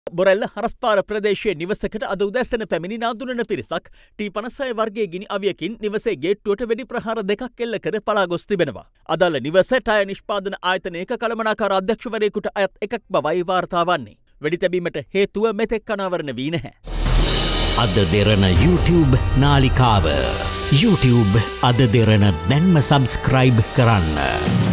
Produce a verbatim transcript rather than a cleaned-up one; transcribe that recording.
බොරැල්ල හරස්පාර ප්‍රදේශයේ නිවසකට අද උදැසන පැමිණි නාඳුනන පිරිසක් ටී පනස් හය වර්ගයේ ගිනි අවියකින් නිවසේ ගේට්ටුවට වෙඩි ප්‍රහාර දෙකක් එල්ල කර පලා ගොස් තිබෙනවා. අදාළ නිවස ටයර් නිෂ්පාදන ආයතනයක කළමනාකාර අධ්‍යක්ෂවරයෙකුට අයත් එකක් බවයි වාර්තා වන්නේ. වෙඩි තැබීමට හේතුව මෙතෙක් අනාවරණ වී නැහැ. අද දෙරණ YouTube නාලිකාව YouTube අද දෙරණ දැන්ම සබස්ක්‍රයිබ් කරන්න.